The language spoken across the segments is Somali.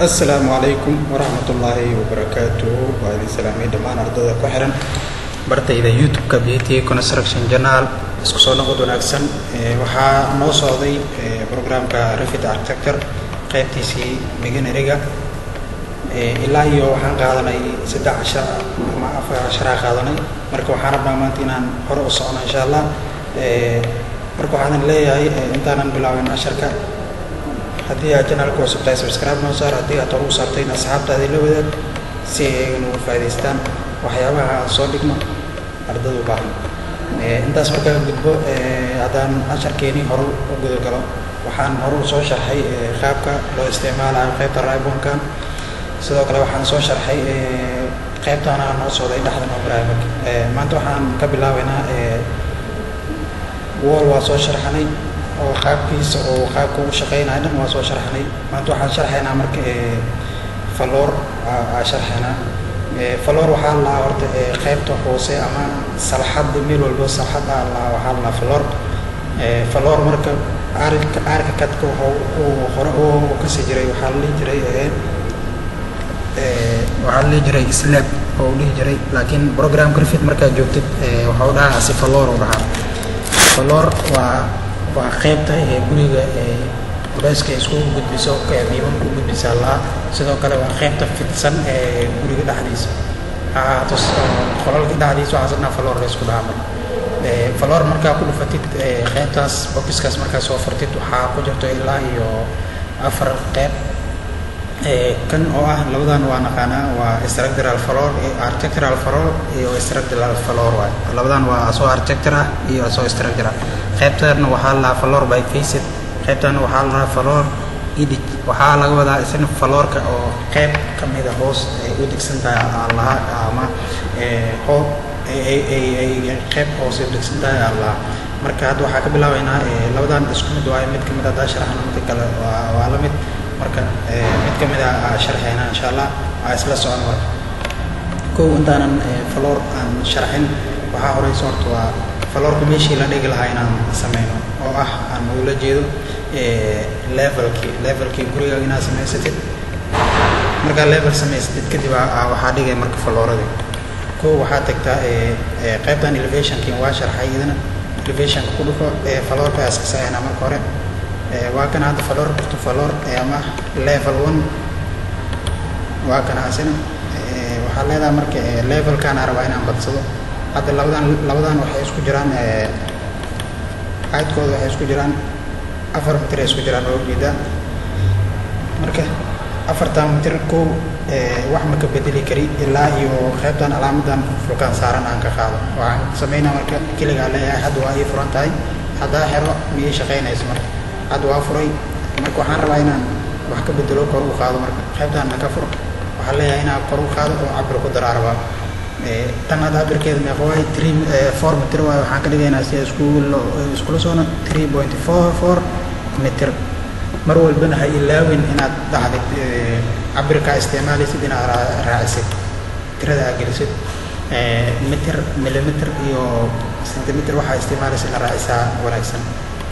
السلام عليكم ورحمة الله وبركاته. وهذه سلامي دمان أرضا كحرن برتا إذا يوتيوب كبيتي كونستراكشن جنرال اسكسونا قدون أكسن وحا نوصادي بروجرام كرفيد أركتكتر قيبتي سي ميجن ريجا إلا يو وحان قادنا 16 ما 10 قادنا مركو حارب نامانتينا هرو صعنا إن شاء الله مركو حادن لي انتانا بلاوين عشركة هدي channel ko subscribe noo saar hadii aad ugu saartay asxaabtaada la wadaag si ay ugu faa'iideystaan waxyaabaha soo dhigno ardayda u baahan intaas markaa gudbo hadaan casharkeeni hore u gudo galo waxaan hore u soo sharxay qaabka loo isticmaalayo qaybta ribbon-kan sidoo kale waxaan soo sharxay qaybtana noo soo dhaxdan barnaamij maanta waxaan ka bilaabaynaa wall waa soo sharxanay oo qaabkiisa oo qaabka uu shaqeynaayo dhan waa soo sharxnay maanta waxaan sharxaynaa marka floor sharxaynaa floor waxaa la horta qaybta hoose ama salxad meel walba salxad waxaa la floor marka aarka kadka oo hore oo ka sii jiray waxaa la jiray slab oo la jiray laakiin program graphic marka joogtid waxa uu dhahaa si floor oo dhahaa floor waa qaybta guriga culeyska isku gudbiso biiman ku gudbisa la sidoo kale waa qaybta fidsan guriga dhaxdiisa qolalka dhaxdiisa waxa sadna floor la isku dhaamo floor marka ku dhufatid qaybtaas boxkaas marka soo furtid waxa ku jirto ilaa iyo 4 qayb kan oo ah labadan waa naqaana waa structural floor architectural floor iyo structural floor labadan waa soo architectural iyo soo structural qaybtan waxaa la floor by facet qaybtan waxaa la floor edit waxaa laga wadaa isna floorka oo qayb kamid ah hoos u digsan tahay Allah ama hoob ay qayb hoos u digsan tahay Allah marka hadda waxaa ka bilaabaynaa labadan isku mid waa mid kamid ah sharaxna mid kale waa la mid marka mid kamid ah sharxayna insha Allah waa isla socon marka koo intaanan floor aan sharxin waxaa hore sorto waa floorka meeshii la dhigi lahaa inaan sameyno oo ah aan ula jeedo levelkii guriga inaad samaysatid marka level samaysatid kadib waxaa dhigay marka flooradii koo waxaa tagtaa qaybtan elevationkii waa sharxay idina elevationka ku dhufo floorka askasayna marka hore waa kan hadda floor ama level 1 waa kan asina waxaa leedahay marka levelkan arabaa inaan badsado hadda labadan waxay isku jiraan height-kooda waxay isku jiraan 4 mitir isku jiraan oo jeeda marka 4 mitir koo wax ma ka bedeli kari ilaa iyo qaybtan calaamadan fulkaan saaran aan ka qaado waxaan sameynaa marka kaliya leeyahay hadda waa ay furan tahay hadda xiro miyay shaqeynayso marka hadda waa furay marka waxaan rabaa inaan wax ka bedelo kor u qaado marka qaybtan ka furo waxaa leeyahay inaan kor u qaado oo cabir ku daraaraba tan hadda cabirkeeda meeqa waay 4 mitir waay waxaan ka dhigaynaa si isku soona 3.44 mitir mar walbana ha ilaawin inaad dhaxdid cabirka isticmaalaysid inaad raacisid tirada aad gelisid mitir millimeter iyo centimeter waxaa isticmaalaysid la raacisaa wanaagsan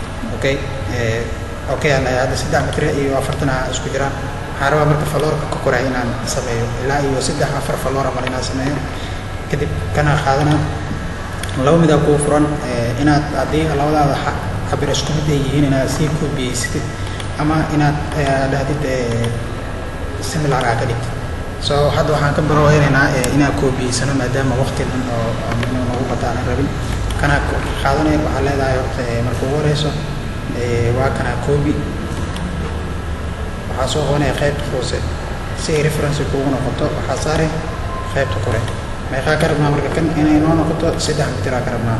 okay ana hada 3 mitir iyo 40 isku jiraan waxaan rabaa marka floorka ka koray inaan sameeyo ilaa iyo 3-4 floor ama inaan sameeyo kadib kana qaadana laba mid ku furan inaad hadii labadaada cabir isku mid yihiin inaad si ku biisatid ama inaad dhahdid similar ka dhigtid soo hadda waxaan ka barooynaynaa inaad ku biisano maadaama waqtigan oo nagu bataan rabin kana qaadanay waxa leedahay marka ugu horeyso waa kana koobi waxaa soo hoonay qaybta hoose si reference kugu noqoto waxaa saare qaybta kore meeqa ka rabnaa marka kan inay noo noqoto 3 mitir ka rabnaa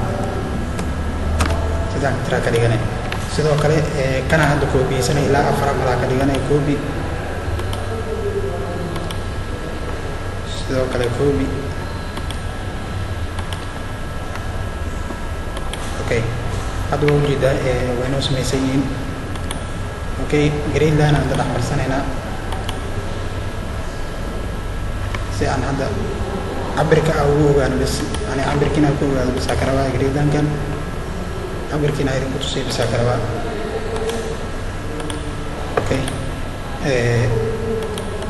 3 mitir ka dhiganay sidoo kale kana hadda koobiyeysanay ilaa 4 mala ka dhiganay koobi sidoo kale koobi okay hadda wuu jeedaa waynu samaysan yihiin okay green line aan dhex marsanayna si aan hadda cabirka ugu ogaano bas ani cabirkina ku ogaado bas karaba green line kan cabirkina idin ku tusay bas karaba okay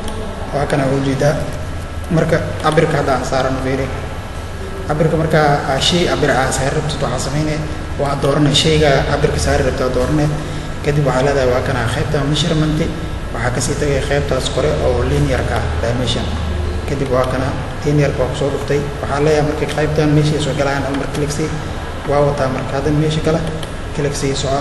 waa kana ujeedaa marka cabirka hadda aan saarano fiiri cabirka marka shay cabir aan saari rabto waxaa sameynay waa dooranay shayga cabirka saari rabto dooranay kadib waxaa leedahay waa kana qaybta measurement waxaa kasii tagay qaybtaas kore oo linear ka dimension kadib waa kana linear ka soo dhuftay waxaa leeyahay marka qaybtan meesha soo galayaan hal mar click si waa wata marka hadda meesha kale click si soo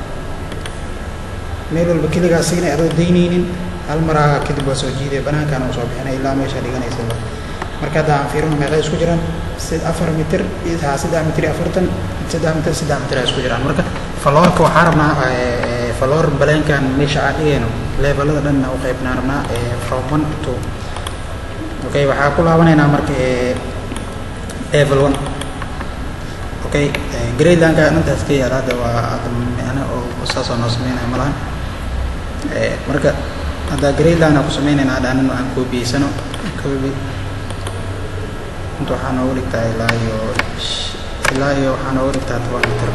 meel walba kaligaa siinay adoo daynaynin hal mar kadib waa soo jiiday banaankan oo soo bixinay ilaa meesha dhiganaysa marka hadda aan fiirino meeqa isku jiraan 4 mitir iyo 3 mitir 40 3 mitir isku jiraan marka floorka waxaan rabnaa floor baleenkan meesha aan dhigayno levelada dhan u qaybnaa rabnaa from 1 to okay waxaa ku laabanaynaa marka level 1 okay grade lanka intaas ka yaraada waa ana oo saas oo noo sameynaa malahan marka hadda grade lana ku sameynaa dhanaan aan koobiyeyno koobi inta waxaa noogu dhigtaa ilaa iyo waxaa noogu dhigtaa 10 mitir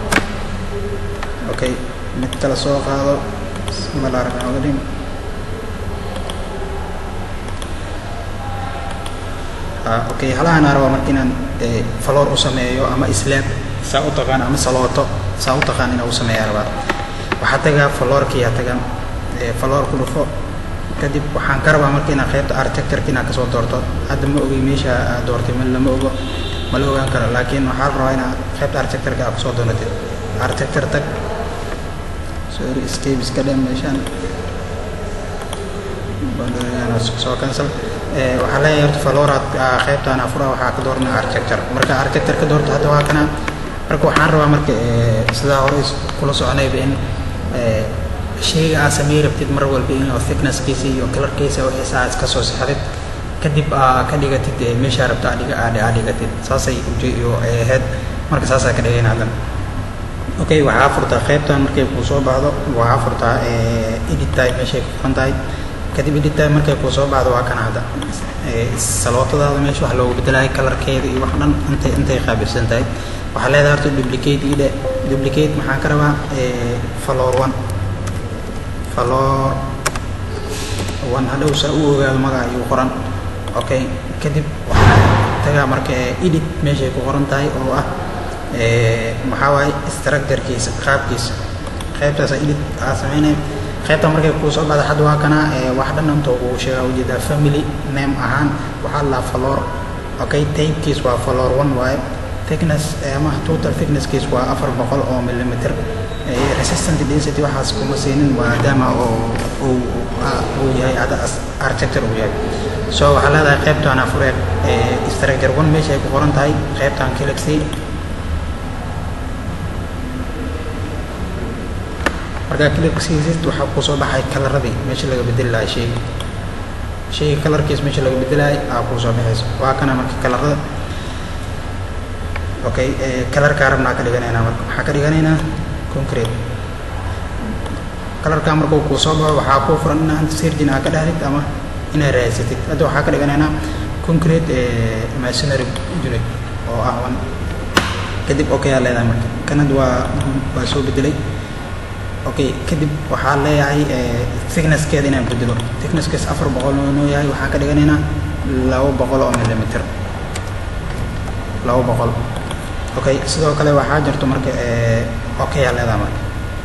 okay mid kala soo qaado malaarka nooga dhim okay halahan araba markiinaan floor u sameeyo ama slab saa u taqaan ama salooto saa u taqaan inuu sameeyo rabaa waxa taga floorkii tagan floor ku dhufo kadib waxaan ka rabaa markiina qaybta architecture kina ka soo doorto hadda ma ogi meesha doortay ma lama ogo ma la ogaan karo laakiin waxaan rabaa inaan qaybta architecture ka soo doonato architecture tag sorry escape iska dhan meeshan bandana soo cancel waxa la yiraahdo floorad qaybtan afura waxa ka doornaa architecture marka architecture ka doorto hadda waa kana marka waxaan rabaa marka sida hore kula soconayba in shayga aad sameey rabtid mar walba in thickness kiisa iyo color kiisa oo xisaas ka soo saxdid kadib ka dhigatid meesha rabta dhigatid saasay ujeeyo head marka saasa ka dhigaynaadaan okay waxa furta qaybtan markay ku soo baxdo waxa furta edit type meesha ku fantaay kadib edit type markay ku soo baxdo waa kana hada salootada meesha wax loogu bedelay colorkeeda iyo wax dhan intay qaabilsan tahay waxa leedahay horta duplicate maxaan ka rabaa floor 1 hadhow saa u ogaado magaca iyo qoran okay kadib waxaan tagaa marka edit meesha ku qoran tahay oo ah maxaa waay structure-kiisa qaabkiisa qaybtaas edit aan sameynay qaybta markay ku soo baxdo hadda waa kana wax dhan inta uu sheegay ujeeda family name ahaan waxa la floor okay type-kiisa waa floor 1 waay thickness ama total thickness kiis waa 400 oo millimeter resistant density waxaas kuma siinin maadaama oo yahay ada architecture uu yahay so waxa leedahay qaybtan afreed structure 1 meesha ay ku qoran tahay qaybtan galaxy marka galaxy waxa ku soo baxay kalaradii meesha laga bedelayo shay colorkiis meesha laga bedelayo ku soo baxayso waa kana marka kalarada okay color ka rabnaa ka dhiganayna marka waxa ka dhiganayna concrete color ka markuu ku soo baxo waxa ku furan inaan surgeon ka dhaxlid ama ina raasatid hadda waxa ka dhiganayna concrete masonry unit oo ah wan kadib okay leedahay marka kanad waa soo bedelay okay kadib waxa leeyahay thickness keeda inaan bedelo thickness kees 400 oo yahay waxa ka dhiganayna 200 millimeter 200 okay sidoo kale waxa jirto marka okay leedahay marka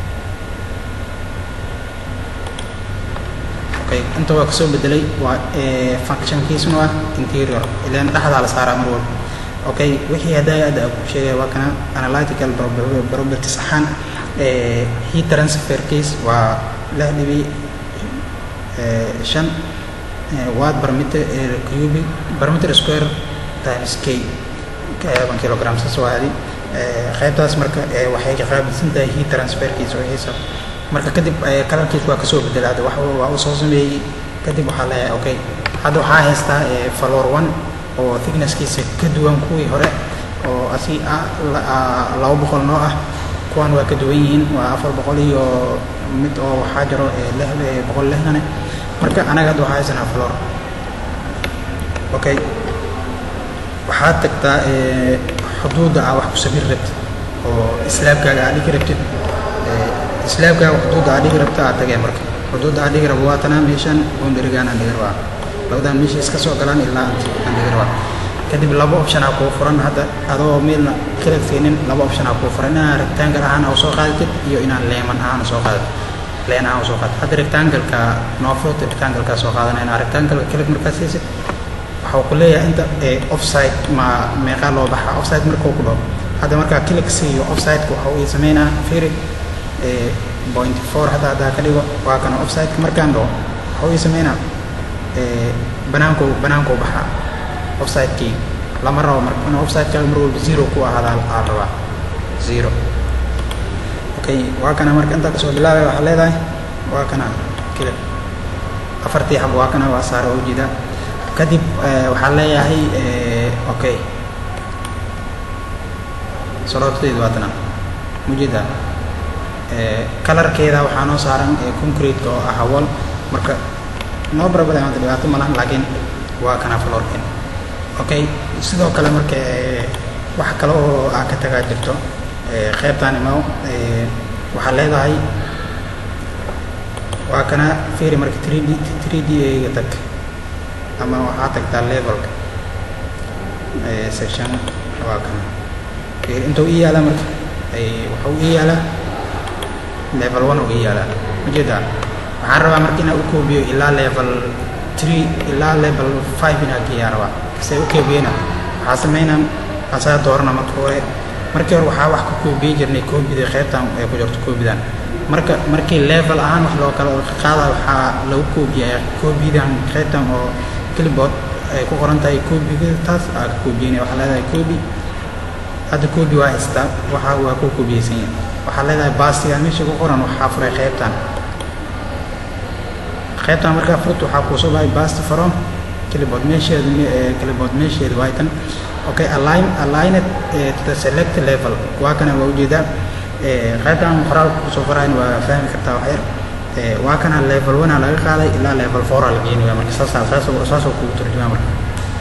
okay inta waa kasoo bedelay waa function kiisuna waa interior ilaan dhaxda la saaraa mar walba okay wixii hadaayada ku sheegay waa kana analytical properties ahaan heat transfer case waa la dhibi 5 watt per meter cubic per meter square times k kilogram soo hadi qaybtaas marka waxay ka qaabilsan tahay heat transfer kiis oo xisaab marka kadib colorkiis waa kasoo bedelaada wax waa soo sameeyay kadib waxa la okay hadda waxa haystaa floor 1 oo thickness kiisa ka duwan kuwii hore oo asi 200 noo ah kuwan waa ka duwan yihiin waa 400 iyo mid oo waxa jiro 160 marka anaga hadda waxa haysanaa floor okay waxaad tagtaa xuduuda wax ku sabir rabtid oo islaamkaaga aad dhigi rabtid islaamkaaga xuduuda aad dhigi rabtaa tagay marka xuduuda aad dhigi rabtaa waa tanaa meeshan boundary-gaan aan dhigi rabaa labadan meesha iska soo galaan ilaa andiga kadib laba option ku furan hadda adoo meelna kala fiinin laba option ku furan inaan rectangle ahaan oo soo qaadid iyo inaan lemon ahaan soo qaadid leen ahaan soo qaadid hadda rectangle-ka noofot rectangle-ka soo qaadanayna rectangle click markaas siisid waxa ku leeyahay inta offside ma meeqa loo baxa offside markuu ku dhaw hadda marka click siiyo offside-ku waxa uu sameeynaa fiiri 0.4 hadda ka dhigo waa kana offside markaan dhaw waxa uu sameeynaa banaanku baxa offside key lama rabo marka offside ka mar walba 0 ku ahaada aan rabaa 0 okay waa kana marka inta ka soo bilaabay waxa leedahay waa kana kale afartii xab waa kana waa saar oo jida kadib waxa leeyahay okay salaadteedu waa tan mujida colorkeeda waxa noo saaran concrete oo ah wall marka noo barabada aan dhibaato malahan laakiin waa kana floorkin okay sidoo kale marka wax kale oo aan ka tagaa jirto qaybtaan ma waxa leedahay waa kana fiiri marka 3D ga tag ama waxa tagtaa level section waa kana fiiri inta uu yaala marka waxa uu yaala level 1 uu yaala ujeeda waxaan rabaa marka inaan u koobiyo ilaa level 3 ilaa level 5 inaan geeyo rabaa say u koobiyeena waxa sameynaa asaa doorna marka hore markii hore waxa wax ku koobiye jirnay koobida qaybtan ay ku jirto koobidan markii level ahaan wax loo kala qaada waxa lagu koobiyaa koobidan qaybtan oo clipboard ay ku qoran tahay koobiga taas aad koobiyeen waxa leedahay koobi hadda koobi waa istaa waxa waa ku koobiyeysan waxa leedahay baastiga meesha ku qoran waxa furay qaybtan marka furto waxa ku soo baxay baasti from clipboard meesheedu waa tan okay align it to the select level waa kana waa ujeeda qaybtan qoraal ku soo qorayn waa fahmi kartaa wax yar waa kana level 1 laga qaaday ilaa level 4 la geeyay marka saas ku turjumaa marka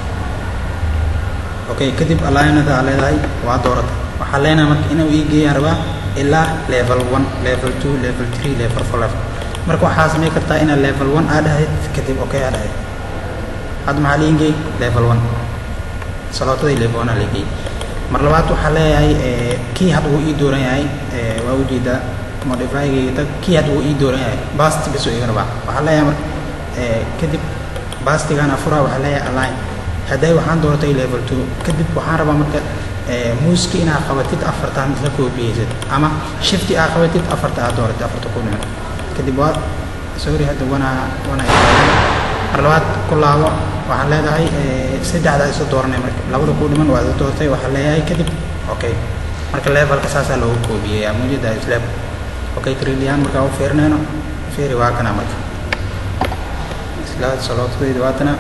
okay kadib alignada leedahay waa doorata waxa leenahay marka inuu ii geeyaan rabaa ilaa level 1 level 2 level 3 level 4 marka waxa sameey kartaa in level 1 aad ahayd kadib okay aad ahayd hadda maxaa liingay level 1 salaadada level 1 liingay mar labaad waxa leeyahay kii hadda uu ii dooran yahay waa ujeeda modify-ga kii hadda uu ii dooran yahay basti biso iga rabaa waxa leeyahay marka kadib bastigana fura waxa leeyahay align haday waxaan dooratay level 2 kadib waxaan rabaa marka muuski ina qabatid afartan isla koobiyeysid ama shift aa qabatid afarta aad dooratid afarta ku dhiman kadib waa sorry hadda wana arlaad ku laabo waxaan leedahay saddexda isu dooranay marka labada ku dhiman waa doortay waxaan leeyahay kadib okay marka levelka saasa loo koobiyay mujida isla okay trillion marka oo fiirnayno fiiri waa kana marka isla salaadteedu waa tan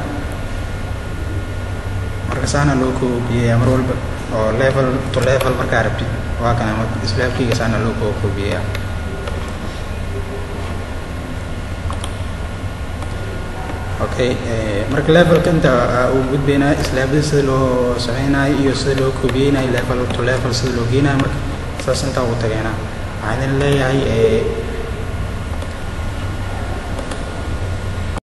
marka saana loo koobiyay mar walba oo level to level marka rabtid waa kana marka islaamkiga saana loo koobiyay okay marka level kanta uu gudbeenaa islaamada sida loo sameeyay iyo sida loo koobiyay level to level sida loo geenaa marka saas inta uu tageena waxaan leeyahay